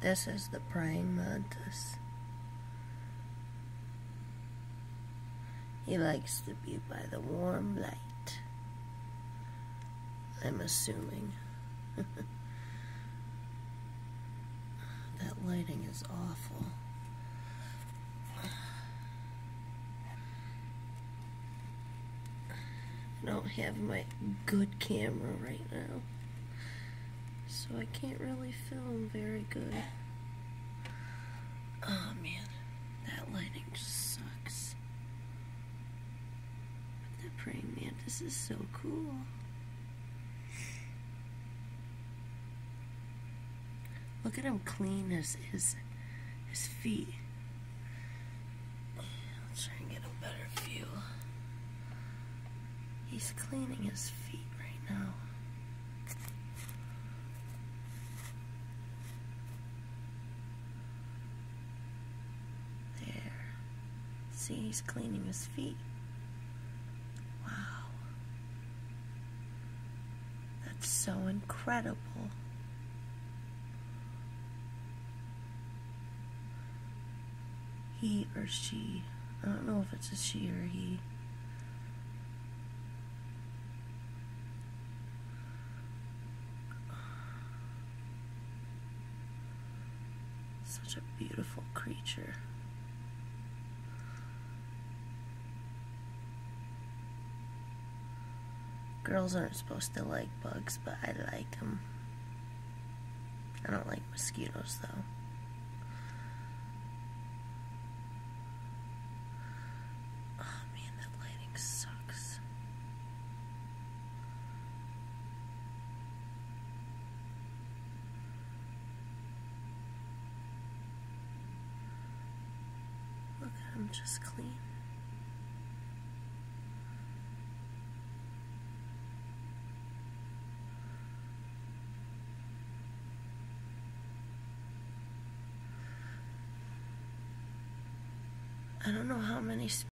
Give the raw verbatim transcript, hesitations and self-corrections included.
This is the praying mantis. He likes to be by the warm light. I'm assuming. That lighting is awful. I don't have my good camera right now, so I can't really film very good. Oh man, that lighting just sucks. But that praying mantis is so cool. Look at him clean his his, his feet. I'll try and get a better view. He's cleaning his feet right now. There. See, he's cleaning his feet. Wow. That's so incredible. He or she, I don't know if it's a she or he. Such a beautiful creature. Girls aren't supposed to like bugs, but I like them. I don't like mosquitoes though. Sucks. Look at him just clean. I don't know how many